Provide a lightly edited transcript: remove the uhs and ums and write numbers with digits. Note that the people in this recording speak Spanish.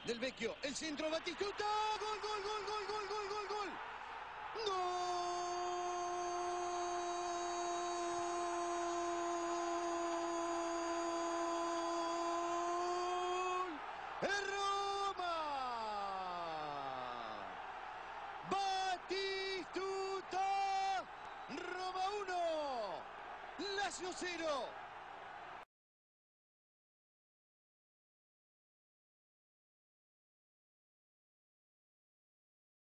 Del Vecchio, el centro, Batistuta, gol, gol, gol, gol, gol, gol, gol, gol. ¡Gol! ¡Es Roma! Batistuta, Roma 1, Lazio 0.